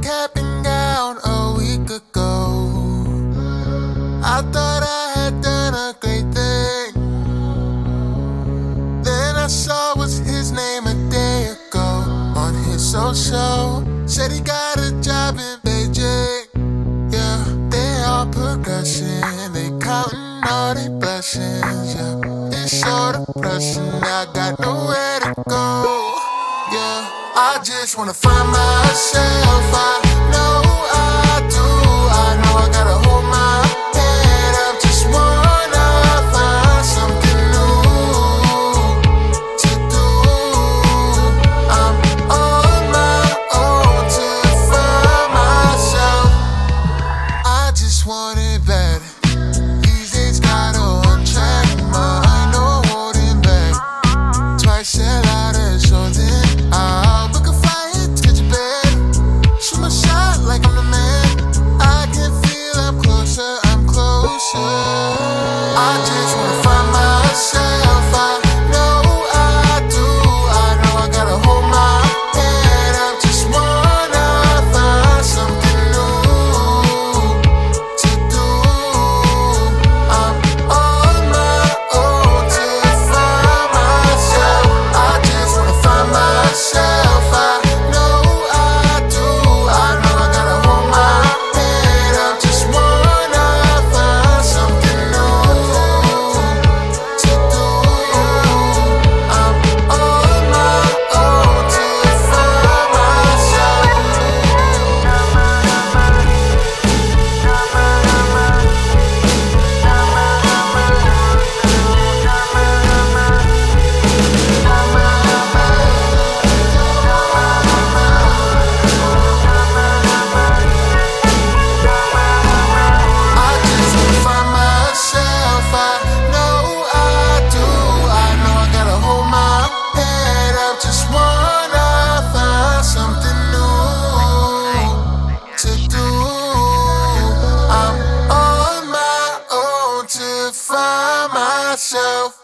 cap and gown a week ago. I thought I had done a great thing. Then I saw what's his name a day ago on his social. Said he got a job in Beijing. Yeah, they all progression. They counting all their blessings. Yeah, it's so depressing. I got nowhere to go. Yeah, I just wanna find myself. I know I do. I know I gotta hold my head up. Just wanna find something new to do. I'm on my own to find myself. I just want it better. These days got on track. Mind no holding back. Twice said out of something. I'll book a flight to get you bed. Shoot my shot like I'm the man. I can feel I'm closer, I'm closer. I just wanna find myself. I know I do. I know I gotta hold my head up. Just wanna find something new to do. I'm on my own to find myself. I just wanna find myself. I know I do. I know I gotta hold my head up. Just wanna find something new to do. I'm on my own to find myself. I just wanna find myself. I know I do. I know I gotta hold my head up. Just wanna find something new to do. I'm on my own to find myself.